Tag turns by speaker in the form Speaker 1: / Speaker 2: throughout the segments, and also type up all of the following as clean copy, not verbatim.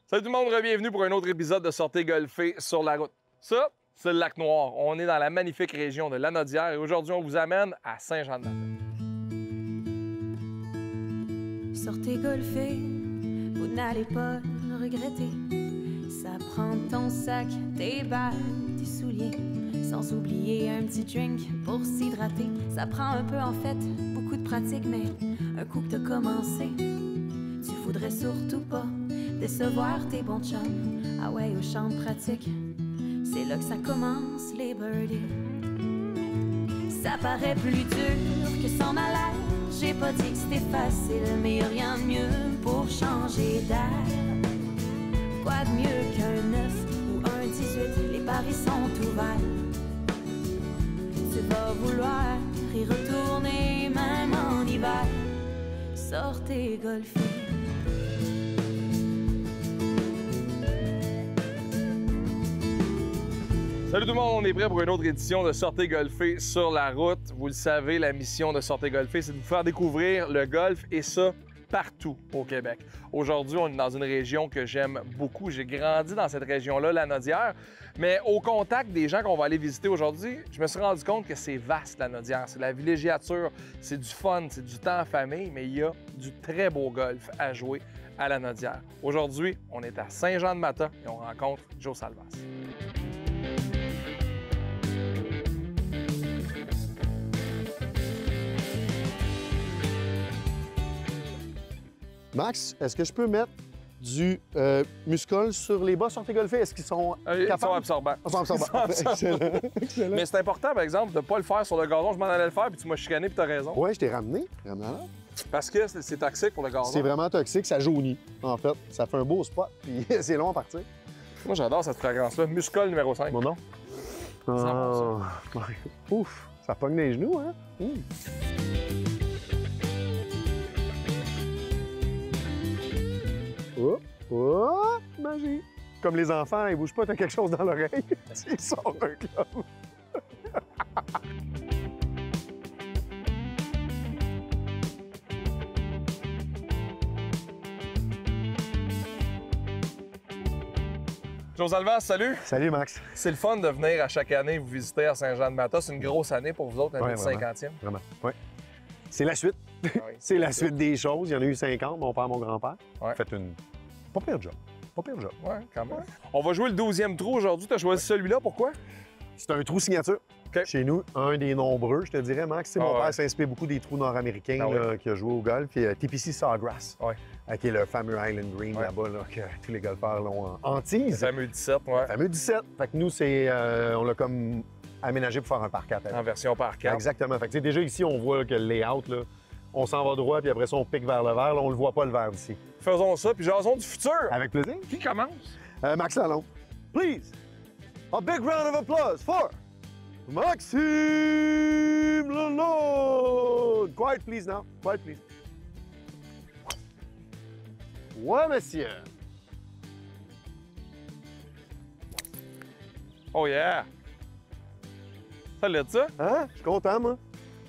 Speaker 1: Salut tout le monde, bienvenue pour un autre épisode de Sortez golfer sur la route. Ça, c'est le Lac-Noir. On est dans la magnifique région de Lanaudière et aujourd'hui, on vous amène à Saint-Jean-de-Matin.
Speaker 2: Sortez golfer, vous n'allez pas le regretter. Ça prend ton sac, tes balles, tes souliers, sans oublier un petit drink pour s'hydrater. Ça prend un peu en fait, beaucoup de pratique, mais un coup que t'as commencé, tu voudrais surtout pas décevoir tes bons chums. Ah ouais, au champ de pratique, c'est là que ça commence, les birdies. Ça paraît plus dur que s'en aller. J'ai pas dit que c'était facile, mais y'a rien de mieux pour changer d'air. Quoi de mieux qu'un 9 ou un 18, les paris sont ouverts. Tu vas vouloir y retourner même en hiver. Sortez golfer.
Speaker 1: Salut tout le monde, on est prêt pour une autre édition de Sortez golfer sur la route. Vous le savez, la mission de Sortez golfer, c'est de vous faire découvrir le golf et ça partout au Québec. Aujourd'hui, on est dans une région que j'aime beaucoup. J'ai grandi dans cette région-là, Lanaudière, mais au contact des gens qu'on va aller visiter aujourd'hui, je me suis rendu compte que c'est vaste, Lanaudière. C'est de la villégiature, c'est du fun, c'est du temps en famille, mais il y a du très beau golf à jouer à Lanaudière. Aujourd'hui, on est à Saint-Jean-de-Matin et on rencontre Joe Salvas.
Speaker 3: Max, est-ce que je peux mettre du muscol sur les bas Sortez golfer? Est-ce qu'ils sont
Speaker 1: Ils
Speaker 3: capables?
Speaker 1: sont absorbants.
Speaker 3: Ils sont absorbants. Excellent. Excellent.
Speaker 1: Mais c'est important, par exemple, de ne pas le faire sur le gazon. Je m'en allais le faire, puis tu m'as chicané, puis tu as raison.
Speaker 3: Oui, je t'ai ramené. Ramené là.
Speaker 1: Parce que c'est toxique pour le gazon.
Speaker 3: C'est vraiment toxique, ça jaunit, en fait. Ça fait un beau spot, puis c'est long à partir.
Speaker 1: Moi, j'adore cette fragrance-là. Muscol numéro 5.
Speaker 3: Mon nom?
Speaker 1: bon,
Speaker 3: Ouf, ça pogne les genoux, hein? Oh, oh, magie! Comme les enfants, ils bougent pas, t'as quelque chose dans l'oreille. Ils sortent un club.
Speaker 1: Joe Salvas, salut!
Speaker 3: Salut, Max.
Speaker 1: C'est le fun de venir à chaque année vous visiter à Saint-Jean-de-Matin. C'est une grosse année pour vous autres, l'année de 50e.
Speaker 3: Vraiment, oui. C'est la suite.
Speaker 1: Ah oui,
Speaker 3: C'est la suite des choses. Il y en a eu 50, mon père, mon grand-père.
Speaker 1: Ouais.
Speaker 3: Fait une pas pire job. Pas pire job.
Speaker 1: Ouais, quand même. On va jouer le 12e trou aujourd'hui. Tu as choisi celui-là, pourquoi?
Speaker 3: C'est un trou signature.
Speaker 1: OK.
Speaker 3: Chez nous, un des nombreux, je te dirais, Max. Tu sais, mon
Speaker 1: ouais.
Speaker 3: père s'inspire beaucoup des trous nord-américains
Speaker 1: Ah
Speaker 3: là, qui a joué au golf. Puis TPC Sawgrass,
Speaker 1: Ouais.
Speaker 3: qui est le fameux Island Green
Speaker 1: Ouais.
Speaker 3: là-bas, là, que tous les golfeurs l'ont en
Speaker 1: Le
Speaker 3: tease.
Speaker 1: fameux 17, ouais.
Speaker 3: Le fameux 17. Fait que nous, on l'a comme aménagé pour faire un par 4.
Speaker 1: En version par 4.
Speaker 3: Exactement. Fait que, tu sais, déjà ici, on voit là, que le layout, là, on s'en va droit, puis après ça, on pique vers le vert. Là, on le voit pas, le vert d'ici.
Speaker 1: Faisons ça, puis jasons du futur.
Speaker 3: Avec plaisir.
Speaker 1: Qui commence?
Speaker 3: Max Lalonde. Please, a big round of applause for Maxime Lalonde. Quiet, please, now. Quiet, please. Ouais, monsieur.
Speaker 1: Oh yeah! Ça l'aide ça?
Speaker 3: Hein? Je suis content, moi.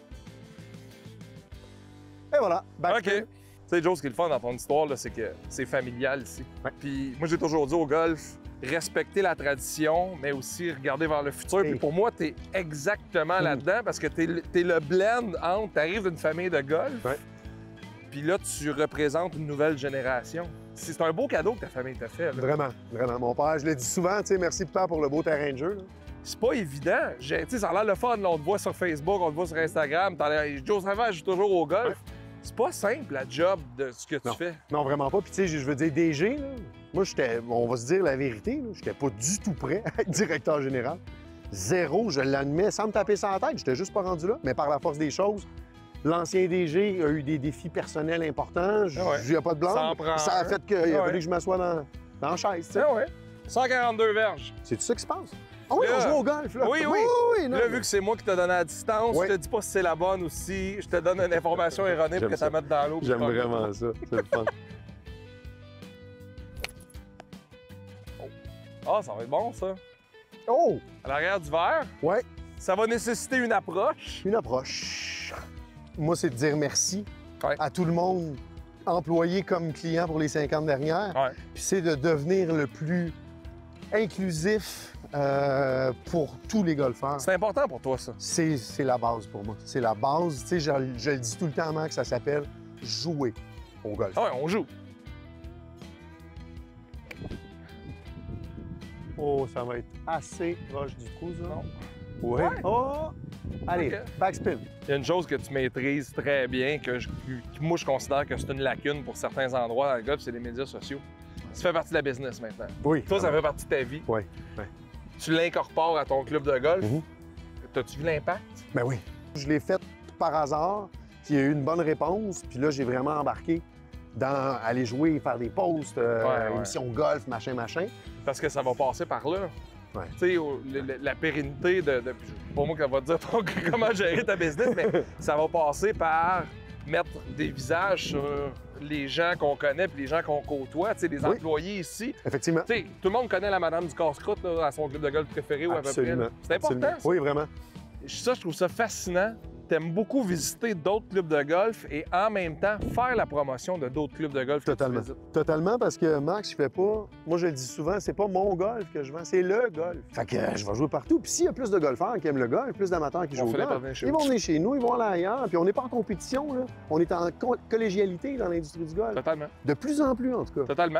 Speaker 3: Et voilà. Back
Speaker 1: OK.
Speaker 3: spin.
Speaker 1: Tu sais, Joe, ce qui est le fun dans ton histoire, là, c'est que c'est familial ici.
Speaker 3: Ouais.
Speaker 1: Puis moi, j'ai toujours dit au golf, respecter la tradition, mais aussi regarder vers le futur.
Speaker 3: Hey.
Speaker 1: Puis pour moi, t'es exactement là-dedans parce que t'es le blend entre... T'arrives d'une famille de golf,
Speaker 3: Ouais.
Speaker 1: puis là, tu représentes une nouvelle génération. C'est un beau cadeau que ta famille t'a fait. Là.
Speaker 3: Vraiment, vraiment. Mon père, je l'ai dit souvent, tu sais, merci papa pour le beau terrain de jeu. Là.
Speaker 1: C'est pas évident. Tu sais, ça a l'air le fun. Là, on te voit sur Facebook, on te voit sur Instagram. Joe Salvas joue toujours au golf.
Speaker 3: Ouais.
Speaker 1: C'est pas simple, la job de ce que tu
Speaker 3: Non.
Speaker 1: fais.
Speaker 3: Non, vraiment pas. Puis, tu sais, je veux dire, DG, là, moi, on va se dire la vérité, là, j'étais pas du tout prêt à être directeur général. Zéro, je l'admets, sans me taper ça en tête. J'étais juste pas rendu là. Mais par la force des choses, l'ancien DG a eu des défis personnels importants.
Speaker 1: Ah ouais.
Speaker 3: Il n'y a pas de blanc.
Speaker 1: Ça en prend
Speaker 3: Ça a
Speaker 1: un.
Speaker 3: fait qu'il a
Speaker 1: Ah ouais.
Speaker 3: fallu que je m'assoie dans la chaise, tu sais.
Speaker 1: Ah ouais. 142 verges.
Speaker 3: C'est ça qui se passe? Ah oui,
Speaker 1: Là,
Speaker 3: on joue au golf, là.
Speaker 1: oui, oui.
Speaker 3: non,
Speaker 1: Là, vu que c'est moi qui t'ai donné la distance,
Speaker 3: Ouais.
Speaker 1: je te dis pas si c'est la bonne ou si je te donne une information erronée pour
Speaker 3: J'aime
Speaker 1: que
Speaker 3: ça.
Speaker 1: tu la mettes dans l'eau. puis
Speaker 3: J'aime
Speaker 1: tu pognes.
Speaker 3: vraiment ça. C'est le fun.
Speaker 1: Ah, ça va être bon, ça.
Speaker 3: Oh!
Speaker 1: À l'arrière du verre,
Speaker 3: Ouais,
Speaker 1: ça va nécessiter une approche.
Speaker 3: une approche. Moi, c'est de dire merci
Speaker 1: Ouais.
Speaker 3: à tout le monde employé comme client pour les 50 dernières.
Speaker 1: Ouais.
Speaker 3: Puis c'est de devenir le plus inclusif pour tous les golfeurs.
Speaker 1: C'est important pour toi, ça.
Speaker 3: C'est la base pour moi. C'est la base. Tu sais, je le dis tout le temps, Max, ça s'appelle jouer au golf.
Speaker 1: Ah ouais, on joue.
Speaker 3: Oh, ça va être assez proche du trou, ça.
Speaker 1: Non.
Speaker 3: Oui.
Speaker 1: Ouais.
Speaker 3: Oh! Allez,
Speaker 1: Ok.
Speaker 3: backspin.
Speaker 1: Il y a une chose que tu maîtrises très bien, que moi, je considère que c'est une lacune pour certains endroits dans le golf, c'est les médias sociaux. Ça fait partie de la business maintenant.
Speaker 3: Oui.
Speaker 1: Toi, ça fait partie de ta vie.
Speaker 3: Oui.
Speaker 1: Tu l'incorpores à ton club de golf.
Speaker 3: Mhm.
Speaker 1: T'as-tu vu l'impact?
Speaker 3: Ben oui. Je l'ai fait par hasard, puis il y a eu une bonne réponse, puis là, j'ai vraiment embarqué dans aller jouer, faire des posts,
Speaker 1: Ouais.
Speaker 3: émissions golf, machin.
Speaker 1: Parce que ça va passer par là.
Speaker 3: Ouais.
Speaker 1: Tu sais, la pérennité de pas moi qui va te dire comment gérer ta business, mais ça va passer par mettre des visages sur les gens qu'on connaît puis les gens qu'on côtoie, tu sais, les
Speaker 3: Oui.
Speaker 1: employés ici.
Speaker 3: Effectivement.
Speaker 1: Tu sais, tout le monde connaît la madame du casse-croûte là, à son club de golf préféré ou à peu
Speaker 3: Absolument.
Speaker 1: près. C'est important,
Speaker 3: Absolument.
Speaker 1: ça.
Speaker 3: Oui, vraiment.
Speaker 1: Ça, je trouve ça fascinant. T'aimes beaucoup visiter d'autres clubs de golf et en même temps faire la promotion de d'autres clubs de golf que tu
Speaker 3: Totalement.
Speaker 1: visites.
Speaker 3: Totalement, parce que Max, je fais pas. Moi, je le dis souvent, c'est pas mon golf que je vends, c'est le golf. Fait que je vais jouer partout. Puis s'il y a plus de golfeurs qui aiment le golf, plus d'amateurs qui
Speaker 1: On
Speaker 3: jouent au
Speaker 1: finit par
Speaker 3: golf,
Speaker 1: venir chez
Speaker 3: ils
Speaker 1: vous.
Speaker 3: vont venir chez nous, ils vont aller ailleurs. Puis on n'est pas en compétition, là. On est en collégialité dans l'industrie du golf.
Speaker 1: Totalement.
Speaker 3: De plus en plus, en tout cas.
Speaker 1: Totalement.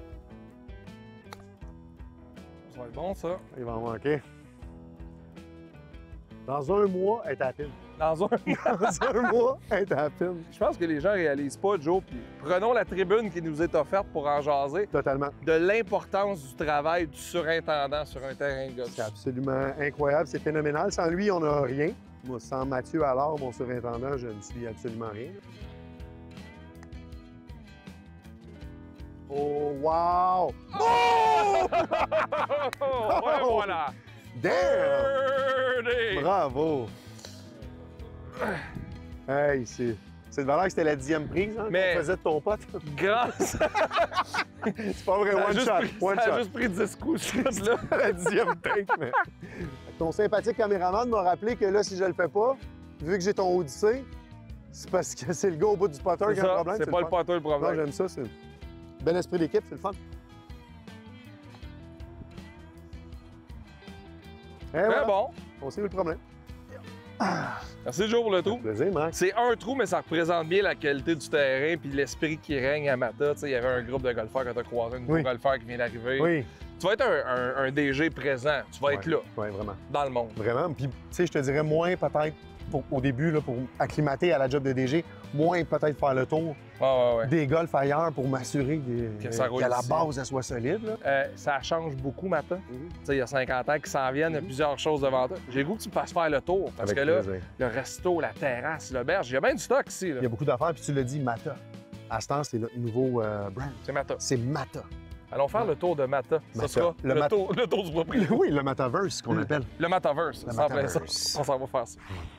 Speaker 1: Ça va être bon, ça.
Speaker 3: Il va en manquer. Dans un mois, elle est à pile.
Speaker 1: Dans un...
Speaker 3: Dans un mois, elle est à pile.
Speaker 1: Je pense que les gens réalisent pas, Joe, puis prenons la tribune qui nous est offerte pour en jaser,
Speaker 3: Totalement.
Speaker 1: de l'importance du travail du surintendant sur un terrain de golf.
Speaker 3: C'est absolument incroyable, c'est phénoménal. Sans lui, on n'a rien. Moi, sans Mathieu alors, mon surintendant, je ne suis absolument rien. Oh, wow!
Speaker 1: Oh! Ouais, voilà!
Speaker 3: Damn!
Speaker 1: Birdie!
Speaker 3: Bravo! Hey, c'est de valeur que c'était la 10e prise hein,
Speaker 1: Mais-
Speaker 3: qu'on faisait de ton pote.
Speaker 1: Grâce!
Speaker 3: C'est pas vrai,
Speaker 1: Ça a
Speaker 3: one
Speaker 1: juste
Speaker 3: shot,
Speaker 1: pris-
Speaker 3: one
Speaker 1: ça a
Speaker 3: shot.
Speaker 1: juste pris 10 coups, ce là.
Speaker 3: La 10e take, mais... Ton sympathique caméraman m'a rappelé que là, si je le fais pas, vu que j'ai ton Odyssey, c'est parce que c'est le gars au bout du potter qui a un problème.
Speaker 1: C'est pas le
Speaker 3: fun.
Speaker 1: poteur le
Speaker 3: Non,
Speaker 1: problème.
Speaker 3: j'aime ça, c'est bel esprit d'équipe, c'est le fun. Et
Speaker 1: Très
Speaker 3: voilà,
Speaker 1: bon.
Speaker 3: on sait où le problème.
Speaker 1: Merci, Joe, pour le tout.
Speaker 3: Plaisir, Max.
Speaker 1: C'est un trou, mais ça représente bien la qualité du terrain puis l'esprit qui règne à Mata. Tu sais, il y avait un groupe de golfeurs quand tu as croisé, un nouveau
Speaker 3: Oui.
Speaker 1: golfeur qui vient d'arriver.
Speaker 3: Oui.
Speaker 1: Tu vas être un DG présent. Tu vas être là,
Speaker 3: Oui, vraiment.
Speaker 1: dans le monde.
Speaker 3: Vraiment. Puis, tu sais, je te dirais moins peut-être au début, là, pour acclimater à la job de DG, moins peut-être faire le tour
Speaker 1: Ouais.
Speaker 3: des golfs ailleurs pour m'assurer
Speaker 1: Que ça roule
Speaker 3: que la
Speaker 1: ici.
Speaker 3: base elle soit solide. Là.
Speaker 1: Ça change beaucoup, Mata.
Speaker 3: Mhm.
Speaker 1: Tu sais, il y a 50 ans qui s'en viennent, il y a plusieurs choses devant toi. J'ai le goût que tu me fasses faire le tour. Parce
Speaker 3: Avec
Speaker 1: que là,
Speaker 3: plaisir.
Speaker 1: le resto, la terrasse, l'auberge, il y a bien du stock ici. là.
Speaker 3: Il y a beaucoup d'affaires, puis tu l'as dit, Mata. À ce temps, c'est notre nouveau brand.
Speaker 1: C'est Mata.
Speaker 3: C'est Mata.
Speaker 1: Allons faire le tour de Mata.
Speaker 3: Mata.
Speaker 1: Ça sera
Speaker 3: Le
Speaker 1: le tour du propriétaire.
Speaker 3: Oui, le Mataverse qu'on appelle.
Speaker 1: Le Mataverse.
Speaker 3: Le
Speaker 1: C'est en plein ça.
Speaker 3: Mataverse.
Speaker 1: On s'en va faire ça.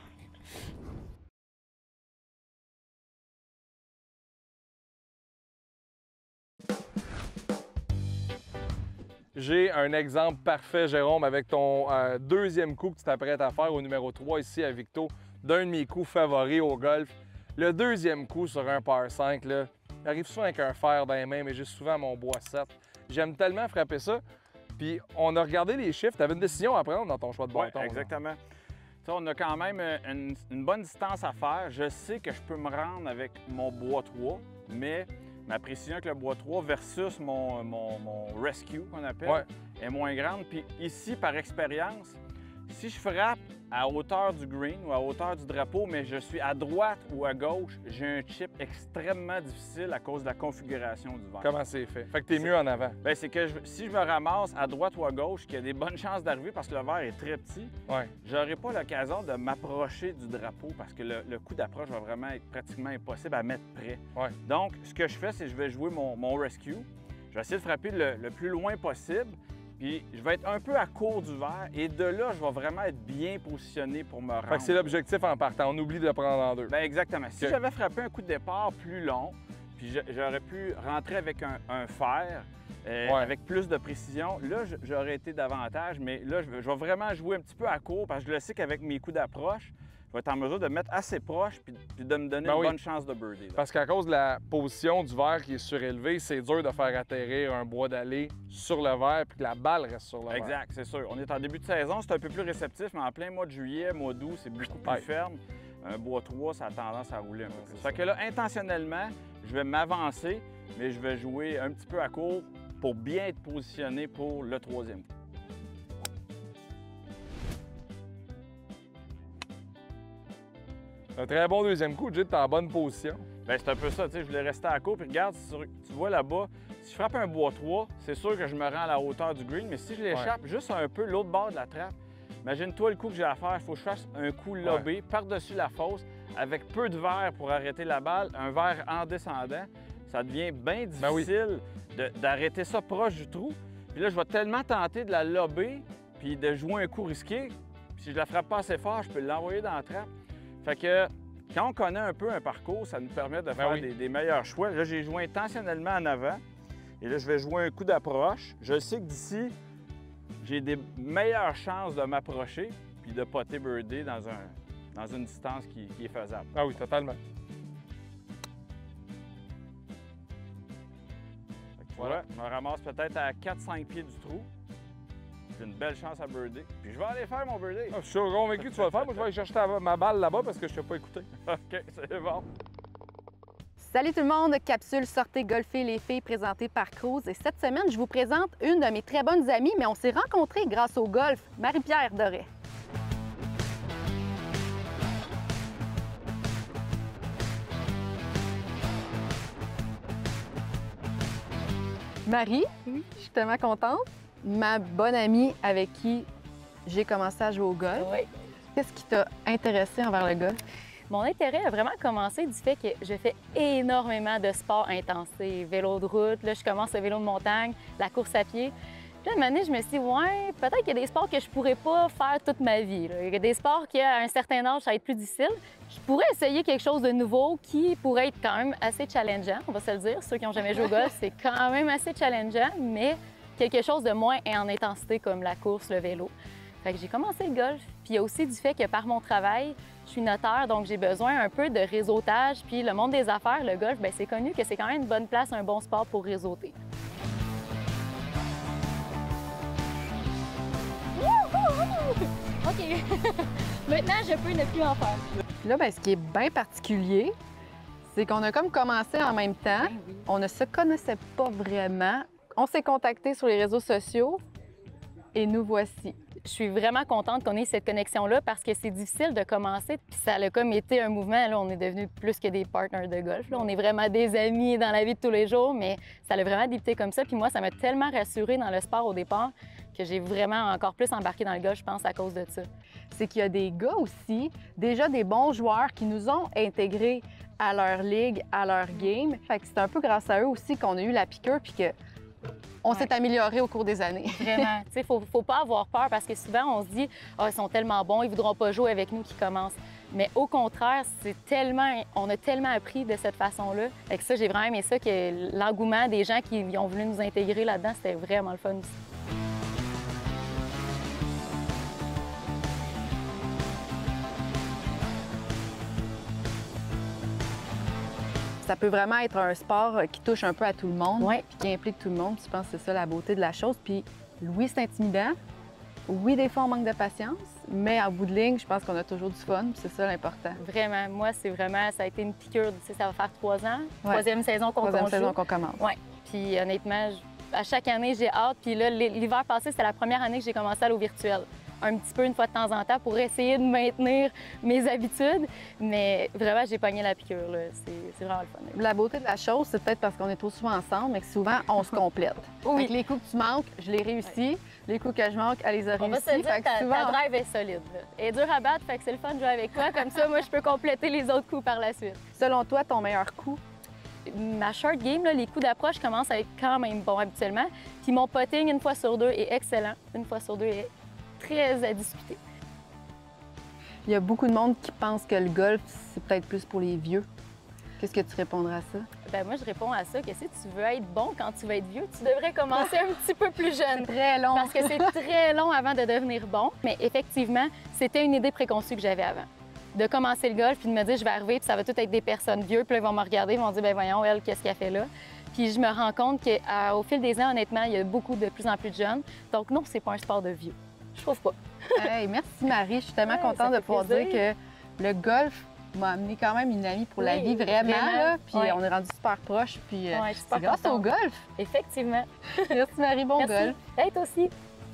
Speaker 1: J'ai un exemple parfait, Jérôme, avec ton deuxième coup que tu t'apprêtes à faire au numéro 3 ici à Victo, d'un de mes coups favoris au golf. Le deuxième coup sur un par 5, là, j'arrive souvent avec un fer dans les mains, mais j'ai souvent mon bois 7. J'aime tellement frapper ça. Puis on a regardé les chiffres, tu avais une décision à prendre dans ton choix de
Speaker 4: Oui,
Speaker 1: bâton. là.
Speaker 4: exactement. Tu sais, on a quand même une bonne distance à faire. Je sais que je peux me rendre avec mon bois 3, mais ma précision avec le bois 3 versus mon rescue, qu'on appelle,
Speaker 1: Ouais.
Speaker 4: est moins grande. Puis ici, par expérience, si je frappe à hauteur du green ou à hauteur du drapeau, mais je suis à droite ou à gauche, j'ai un chip extrêmement difficile à cause de la configuration du verre.
Speaker 1: Comment c'est fait? Fait que t'es mieux en avant.
Speaker 4: Bien, c'est que si je me ramasse à droite ou à gauche, qu'il y a des bonnes chances d'arriver parce que le verre est très petit,
Speaker 1: Ouais.
Speaker 4: j'aurai pas l'occasion de m'approcher du drapeau parce que le coup d'approche va vraiment être pratiquement impossible à mettre près.
Speaker 1: Ouais.
Speaker 4: Donc, ce que je fais, c'est que je vais jouer mon rescue. Je vais essayer de frapper le plus loin possible. Puis, je vais être un peu à court du verre et de là, je vais vraiment être bien positionné pour me rendre.
Speaker 1: Fait que c'est l'objectif en partant. On oublie de le prendre en deux.
Speaker 4: Bien, exactement. Si
Speaker 1: OK.
Speaker 4: j'avais frappé un coup de départ plus long, puis j'aurais pu rentrer avec un fer,
Speaker 1: Ouais.
Speaker 4: avec plus de précision, là, j'aurais été davantage. Mais là, je vais vraiment jouer un petit peu à court parce que je le sais qu'avec mes coups d'approche, vais être en mesure de me mettre assez proche puis de me donner
Speaker 1: Ben
Speaker 4: une
Speaker 1: oui.
Speaker 4: bonne chance de birdie. Là.
Speaker 1: Parce qu'à cause de la position du verre qui est surélevé, c'est dur de faire atterrir un bois d'allée sur le verre puis que la balle reste sur le verre.
Speaker 4: Exact, c'est sûr. On est en début de saison, c'est un peu plus réceptif, mais en plein mois de juillet, mois d'août, c'est beaucoup plus
Speaker 1: Ouais.
Speaker 4: ferme. Un bois 3, ça a tendance à rouler un peu plus.
Speaker 1: c'est
Speaker 4: Fait que là, intentionnellement, je vais m'avancer, mais je vais jouer un petit peu à court pour bien être positionné pour le troisième coup.
Speaker 1: Un très bon deuxième coup, Jay, t'es en bonne position.
Speaker 4: Bien, c'est un peu ça, tu sais, je voulais rester à court, puis regarde, tu vois là-bas, si je frappe un bois 3, c'est sûr que je me rends à la hauteur du green, mais si je l'échappe juste un peu l'autre bord de la trappe, imagine-toi le coup que j'ai à faire, il faut que je fasse un coup lobé par-dessus la fosse, avec peu de verre pour arrêter la balle, un verre en descendant, ça devient bien difficile d'arrêter ça proche du trou. Puis là, je vais tellement tenter de la lober, puis de jouer un coup risqué, puis si je la frappe pas assez fort, je peux l'envoyer dans la trappe. Fait que quand on connaît un peu un parcours, ça nous permet de faire des meilleurs choix. Là, j'ai joué intentionnellement en avant. Et là, je vais jouer un coup d'approche. Je sais que d'ici, j'ai des meilleures chances de m'approcher puis de potter birdie dans une distance qui est faisable.
Speaker 1: Ah oui, totalement.
Speaker 4: Fait que tu vois, je me ramasse peut-être à 4-5 pieds du trou. J'ai une belle chance à birdie. Puis je vais aller faire mon birdie.
Speaker 1: Ah, je suis convaincu que tu vas le faire. Moi, je vais aller chercher ma balle là-bas parce que je t'ai pas écouté.
Speaker 4: OK, c'est bon.
Speaker 5: Salut tout le monde, capsule Sortez golfer les filles présentée par Cruise. Et cette semaine, je vous présente une de mes très bonnes amies, mais on s'est rencontrés grâce au golf, Marie-Pierre Doré. Marie, je suis tellement contente. Ma bonne amie avec qui j'ai commencé à jouer au golf.
Speaker 6: Oui.
Speaker 5: Qu'est-ce qui t'a intéressé envers le golf?
Speaker 6: Mon intérêt a vraiment commencé du fait que je fais énormément de sports intensés. Vélo de route, là, je commence le vélo de montagne, la course à pied. Puis là, à un moment donné, je me suis dit, ouais, peut-être qu'il y a des sports que je pourrais pas faire toute ma vie. Là. Il y a des sports qui, à un certain âge, ça va être plus difficile. Je pourrais essayer quelque chose de nouveau qui pourrait être quand même assez challengeant, on va se le dire. Ceux qui n'ont jamais joué au golf, c'est quand même assez challengeant, mais quelque chose de moins en intensité comme la course, le vélo. Fait que j'ai commencé le golf. Puis il y a aussi du fait que par mon travail, je suis notaire, donc j'ai besoin un peu de réseautage. Puis le monde des affaires, le golf, bien, c'est connu que c'est quand même une bonne place, un bon sport pour réseauter. OK. Maintenant, je peux ne plus en faire.
Speaker 5: Puis là, bien, ce qui est bien particulier, c'est qu'on a comme commencé en même temps. On ne se connaissait pas vraiment. On s'est contactés sur les réseaux sociaux et nous voici.
Speaker 6: Je suis vraiment contente qu'on ait cette connexion-là parce que c'est difficile de commencer. Puis ça a comme été un mouvement. Là, on est devenus plus que des partners de golf. Là, on est vraiment des amis dans la vie de tous les jours, mais ça a vraiment débuté comme ça. Puis moi, ça m'a tellement rassurée dans le sport au départ que j'ai vraiment encore plus embarqué dans le golf, je pense, à cause de ça.
Speaker 5: C'est qu'il y a des gars aussi, déjà des bons joueurs qui nous ont intégrés à leur ligue, à leur game. Fait que c'est un peu grâce à eux aussi qu'on a eu la piqûre puis que on s'est amélioré au cours des années.
Speaker 6: Vraiment. Tu sais, faut pas avoir peur parce que souvent, on se dit « Ah, ils sont tellement bons, ils voudront pas jouer avec nous qui commencent. » Mais au contraire, on a tellement appris de cette façon-là. Fait que ça, j'ai vraiment aimé ça, que l'engouement des gens qui ont voulu nous intégrer là-dedans, c'était vraiment le fun aussi.
Speaker 5: Ça peut vraiment être un sport qui touche un peu à tout le monde,
Speaker 6: Ouais.
Speaker 5: puis qui implique tout le monde. Je pense que c'est ça la beauté de la chose. Puis oui, c'est intimidant. Oui, des fois, on manque de patience, mais en bout de ligne, je pense qu'on a toujours du fun, puis c'est ça l'important.
Speaker 6: Vraiment. Moi, ça a été une piqûre. Tu sais, ça va faire 3 ans.
Speaker 5: Ouais.
Speaker 6: Troisième saison qu'on
Speaker 5: Troisième
Speaker 6: joue.
Speaker 5: saison qu'on commence.
Speaker 6: Oui. Puis honnêtement, à chaque année, j'ai hâte. Puis là, l'hiver passé, c'était la première année que j'ai commencé à aller au virtuel. Un petit peu une fois de temps en temps pour essayer de maintenir mes habitudes. Mais vraiment, j'ai pogné la piqûre. Là. C'est vraiment le fun.
Speaker 5: La beauté de la chose, c'est peut-être parce qu'on est trop souvent ensemble, mais que souvent, on se complète.
Speaker 6: Oui.
Speaker 5: Fait que les coups que tu manques, je les réussis. Les coups que je manque, elle les a
Speaker 6: On va
Speaker 5: réussis.
Speaker 6: se dire
Speaker 5: Fait
Speaker 6: que
Speaker 5: que souvent,
Speaker 6: ta drive est solide. Là. Elle est dure à battre, fait que c'est le fun de jouer avec toi. Comme ça, moi, je peux compléter les autres coups par la suite.
Speaker 5: selon toi, ton meilleur coup?
Speaker 6: Ma short game, là, les coups d'approche commencent à être quand même bons habituellement. Puis mon putting, une fois sur deux, est excellent. Une fois sur deux, est très à discuter.
Speaker 5: Il y a beaucoup de monde qui pense que le golf, c'est peut-être plus pour les vieux. Qu'est-ce que tu répondrais à ça?
Speaker 6: Ben moi, je réponds à ça que si tu veux être bon quand tu vas être vieux, tu devrais commencer un petit peu plus jeune.
Speaker 5: Très long.
Speaker 6: Parce que c'est très long avant de devenir bon. Mais effectivement, c'était une idée préconçue que j'avais avant. de commencer le golf puis de me dire je vais arriver puis ça va tout être des personnes vieux. Puis là, ils vont me regarder, ils vont dire ben voyons, elle, qu'est-ce qu'elle fait là? Puis je me rends compte qu'au fil des ans, honnêtement, il y a de plus en plus de jeunes. Donc non, c'est pas un sport de vieux. Je trouve pas.
Speaker 5: Hey, merci Marie, je suis tellement
Speaker 6: Ouais,
Speaker 5: contente
Speaker 6: ça
Speaker 5: de
Speaker 6: fait
Speaker 5: pouvoir
Speaker 6: plaisir.
Speaker 5: dire que le golf m'a amené quand même une amie pour la
Speaker 6: Oui,
Speaker 5: vie, vraiment. Là, puis
Speaker 6: Ouais.
Speaker 5: on est rendu super proches. Puis
Speaker 6: Ouais, je suis super
Speaker 5: c'est grâce au
Speaker 6: contente.
Speaker 5: golf.
Speaker 6: Effectivement.
Speaker 5: Merci Marie, bon
Speaker 6: Merci.
Speaker 5: golf.
Speaker 6: Hey, toi aussi.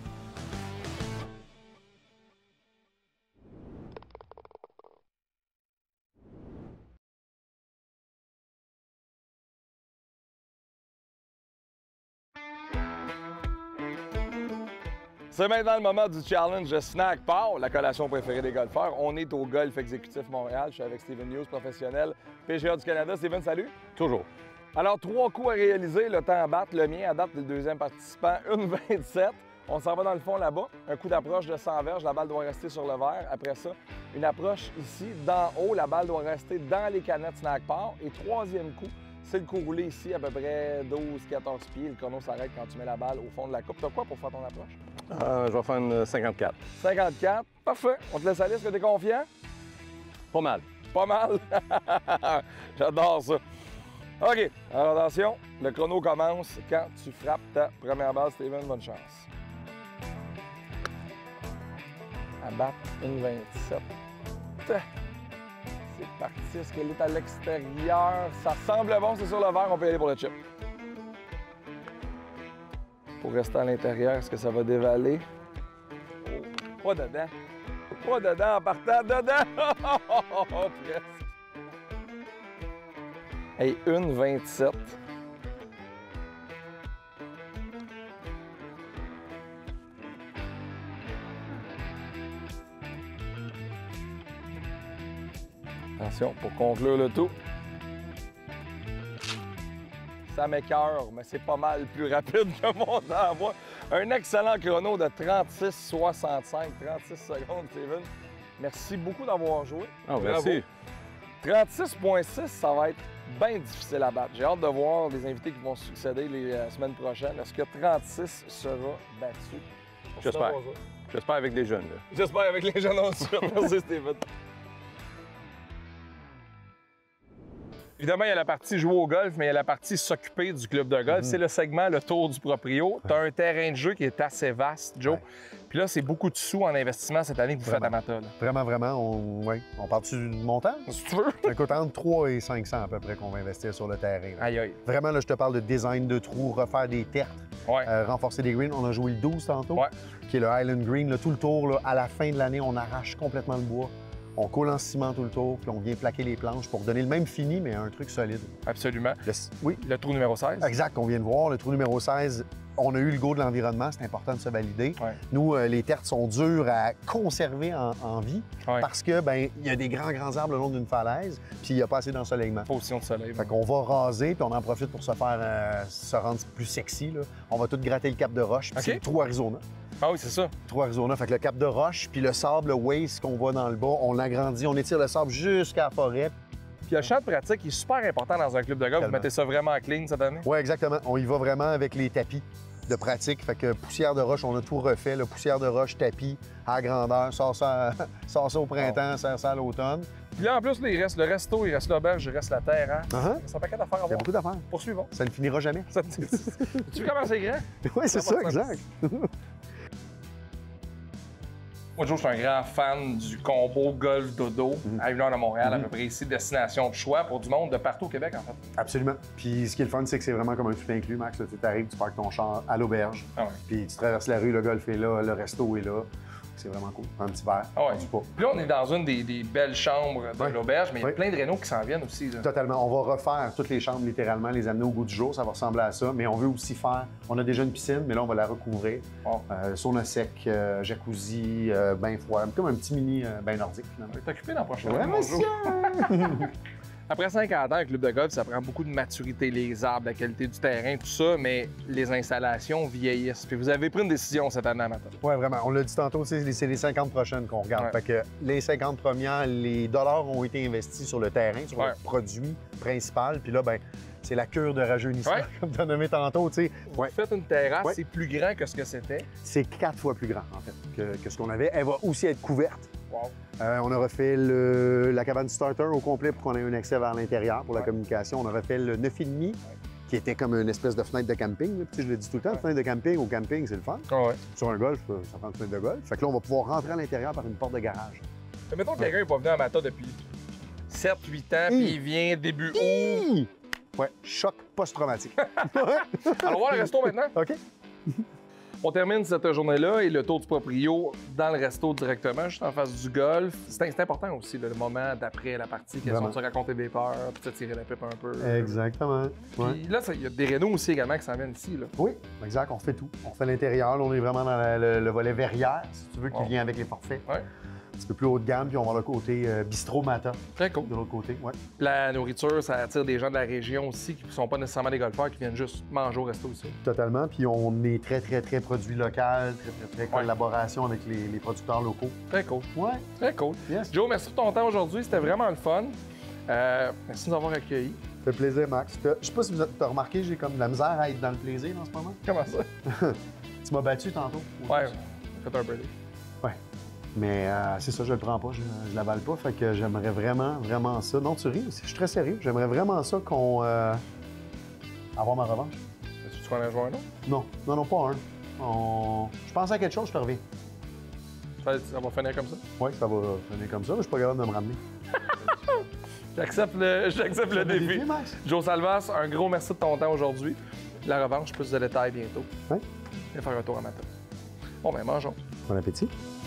Speaker 1: C'est maintenant le moment du challenge de Snack Bar, la collation préférée des golfeurs. On est au Golf Exécutif Montréal. Je suis avec Steven News, professionnel, PGA du Canada. Steven, salut.
Speaker 3: Toujours.
Speaker 1: Alors, 3 coups à réaliser, le temps à battre. Le mien, à date, le deuxième participant, 1,27. On s'en va dans le fond là-bas. Un coup d'approche de 100 verges, la balle doit rester sur le verre. Après ça, une approche ici, d'en haut, la balle doit rester dans les canettes Snack Bar. Et troisième coup, c'est le coup roulé ici, à peu près 12-14 pieds. Le chrono s'arrête quand tu mets la balle au fond de la coupe. T'as quoi pour faire ton approche?
Speaker 7: Je vais faire une 54.
Speaker 1: 54. Parfait. On te laisse aller. Est-ce que t'es confiant?
Speaker 7: Pas mal.
Speaker 1: Pas mal. J'adore ça. OK. Alors attention, le chrono commence quand tu frappes ta première balle. Steven, bonne chance. À battre une 27. C'est parti. Est-ce qu'elle est à l'extérieur? Ça semble bon, c'est sur le verre. On peut y aller pour le chip. Pour rester à l'intérieur, est-ce que ça va dévaler? Oh, pas dedans. Pas dedans en partant. Dedans! Presque. Hey, une 27. Attention, pour conclure le tout. Ça m'écœure, mais c'est pas mal plus rapide que mon envoi. Un excellent chrono de 36,65, 36 secondes, Steven. Merci beaucoup d'avoir joué.
Speaker 7: Ah, merci.
Speaker 1: 36,6, ça va être bien difficile à battre. J'ai hâte de voir les invités qui vont succéder les semaines prochaines. Est-ce que 36 sera battu?
Speaker 7: J'espère. J'espère avec des jeunes. Là.
Speaker 1: J'espère avec les jeunes ensuite. Merci, Steven. Évidemment, il y a la partie jouer au golf, mais il y a la partie s'occuper du club de golf. C'est le segment le tour du proprio. Tu as un terrain de jeu qui est assez vaste, Joe.
Speaker 3: Ouais.
Speaker 1: Puis là, c'est beaucoup de sous en investissement cette année que vous faites à Mata.
Speaker 3: Vraiment, on part-tu du montant?
Speaker 1: Si tu veux.
Speaker 3: Ça coûte entre 3 et 500 à peu près qu'on va investir sur le terrain. Là.
Speaker 1: Aïe, aïe.
Speaker 3: Vraiment, là, je te parle de design de trous, refaire des tertres,
Speaker 1: Ouais.
Speaker 3: renforcer des greens. On a joué le 12 tantôt,
Speaker 1: Ouais.
Speaker 3: qui est le Highland Green. Là, tout le tour, là, à la fin de l'année, on arrache complètement le bois. On coule en ciment tout le tour, puis on vient plaquer les planches pour donner le même fini, mais un truc solide.
Speaker 1: Absolument.
Speaker 3: Oui,
Speaker 1: Le trou numéro 16.
Speaker 3: exact, on vient de voir. Le trou numéro 16, on a eu le go de l'environnement, c'est important de se valider.
Speaker 1: Ouais.
Speaker 3: Nous, les tertres sont durs à conserver en vie
Speaker 1: Ouais.
Speaker 3: parce que ben il y a des grands arbres le long d'une falaise, puis il n'y a pas assez d'ensoleillement.
Speaker 1: Position de soleil.
Speaker 3: Fait qu'on va raser, puis on en profite pour se rendre plus sexy. Là. On va tout gratter le cap de roche, puis
Speaker 1: OK.
Speaker 3: c'est le trou Arizona.
Speaker 1: Ah oui, c'est ça.
Speaker 3: Trou Arizona, fait que le cap de roche, puis le sable, le waste qu'on voit dans le bas, on l'agrandit, on étire le sable jusqu'à la forêt.
Speaker 1: Puis le champ de pratique est super important dans un club de golf. Vous
Speaker 3: Tellement.
Speaker 1: mettez ça vraiment clean cette année?
Speaker 3: Oui, exactement. On y va vraiment avec les tapis de pratique. Fait que poussière de roche, on a tout refait. Là. Poussière de roche, tapis, à grandeur, sort ça au printemps, sert ça à l'automne.
Speaker 1: Puis là, en plus, là, il reste le resto, il reste l'auberge, il reste la terrasse. C'est un paquet d'affaires à
Speaker 3: Il y a
Speaker 1: voir.
Speaker 3: beaucoup d'affaires.
Speaker 1: Poursuivons.
Speaker 3: Ça ne finira jamais.
Speaker 1: Tu veux comment c'est grand?
Speaker 3: Oui, c'est ça,
Speaker 1: va,
Speaker 3: exact.
Speaker 1: Moi, Joe, je suis un grand fan du combo golf dodo à une heure de Montréal, à peu près ici, destination de choix pour du monde de partout au Québec, en fait.
Speaker 3: Absolument. Puis ce qui est le fun, c'est que c'est vraiment comme un tout inclus, Max. Tu arrives, tu parques ton char à l'auberge,
Speaker 1: Ah ouais.
Speaker 3: puis tu traverses la rue, le golf est là, le resto est là. C'est vraiment cool. Un petit verre,
Speaker 1: Ah ouais.
Speaker 3: du pas.
Speaker 1: Puis là, on est dans une des belles chambres de
Speaker 3: Ouais.
Speaker 1: l'auberge, mais il y a
Speaker 3: Ouais.
Speaker 1: plein de rénaux qui s'en viennent aussi. Là.
Speaker 3: Totalement. On va refaire toutes les chambres, littéralement, les amener au goût du jour. Ça va ressembler à ça. Mais on veut aussi faire... On a déjà une piscine, mais là, on va la recouvrir.
Speaker 1: Bon.
Speaker 3: Sauna sec, jacuzzi, bain froid. Comme un petit mini bain nordique,
Speaker 1: On
Speaker 3: finalement.
Speaker 1: va t'occuper dans le prochain
Speaker 3: Ouais,
Speaker 1: mon
Speaker 3: monsieur!
Speaker 1: Joe. Après 50 ans, un club de golf, ça prend beaucoup de maturité, les arbres, la qualité du terrain, tout ça, mais les installations vieillissent. Puis vous avez pris une décision cette année à matin.
Speaker 3: Oui, vraiment. On l'a dit tantôt, c'est les 50 prochaines qu'on regarde.
Speaker 1: Ouais.
Speaker 3: Fait que les 50 premières, les dollars ont été investis sur le terrain, sur
Speaker 1: Ouais.
Speaker 3: le produit principal. Puis là, ben c'est la cure de rajeunissement,
Speaker 1: Ouais.
Speaker 3: comme tu as nommé tantôt. Tu sais.
Speaker 1: Vous
Speaker 3: Ouais.
Speaker 1: faites une terrasse,
Speaker 3: Ouais.
Speaker 1: c'est plus grand que ce que c'était.
Speaker 3: C'est 4 fois plus grand, en fait, que ce qu'on avait. Elle va aussi être couverte.
Speaker 1: Wow.
Speaker 3: On a refait la cabane du starter au complet pour qu'on ait un accès vers l'intérieur pour la communication. On a refait le 9,5 qui était comme une espèce de fenêtre de camping. Là. Puis, je le dis tout le temps, une fenêtre de camping au camping, c'est le fun.
Speaker 1: Ah ouais.
Speaker 3: Sur un golf, ça prend une fenêtre de golf. Fait que là, on va pouvoir rentrer à l'intérieur par une porte de garage.
Speaker 1: Mais mettons que quelqu'un n'est pas venu à Mata depuis 7-8 ans, puis il vient début août.
Speaker 3: Ouais, choc post-traumatique.
Speaker 1: Alors, voir le resto maintenant.
Speaker 3: OK.
Speaker 1: On termine cette journée-là et le tour du proprio dans le resto directement, juste en face du golf. C'est important aussi, là, le moment d'après la partie, question de se raconter des peurs, puis de tirer la pipe un peu.
Speaker 3: Exactement. Ouais.
Speaker 1: Puis là, il y a des rénaux aussi également qui s'en viennent ici. Là.
Speaker 3: Oui, exact. On fait tout. On fait l'intérieur. Là, on est vraiment dans le volet verrière, si tu veux, qui vient avec les forfaits.
Speaker 1: Ouais.
Speaker 3: Un petit peu plus haut de gamme, puis on va le côté bistrot Mata.
Speaker 1: Très cool.
Speaker 3: De l'autre côté, ouais.
Speaker 1: La nourriture, ça attire des gens de la région aussi qui ne sont pas nécessairement des golfeurs, qui viennent juste manger au resto ici.
Speaker 3: Totalement. Puis on est très, très, très produit local, très collaboration avec les producteurs locaux.
Speaker 1: Très cool.
Speaker 3: Ouais.
Speaker 1: Très cool.
Speaker 3: Yes.
Speaker 1: Joe, merci pour ton temps aujourd'hui. C'était vraiment le fun. Merci de nous avoir accueillis.
Speaker 3: Ça fait plaisir, Max. Je sais pas si vous avez remarqué, j'ai comme de la misère à être dans le plaisir en ce moment.
Speaker 1: Comment ça?
Speaker 3: Tu m'as battu tantôt.
Speaker 1: Ouais, faites un birdie.
Speaker 3: Ouais. Mais c'est ça, je le prends pas, je l'avale pas. Fait que j'aimerais vraiment, vraiment ça. Non, tu ris, je suis très sérieux. J'aimerais vraiment ça qu'on... avoir ma revanche.
Speaker 1: Est-ce que tu vas en jouer un autre?
Speaker 3: Non, pas un. Je pense à quelque chose, je te reviens.
Speaker 1: Ça va finir comme ça?
Speaker 3: Oui, ça va finir comme ça, mais je suis pas capable de me ramener.
Speaker 1: J'accepte le défi.
Speaker 3: Max.
Speaker 1: Joe Salvas, un gros merci de ton temps aujourd'hui. La revanche, plus de détails bientôt.
Speaker 3: Oui.
Speaker 1: Viens faire un tour à matin. Bon, ben mangeons.
Speaker 3: Bon appétit.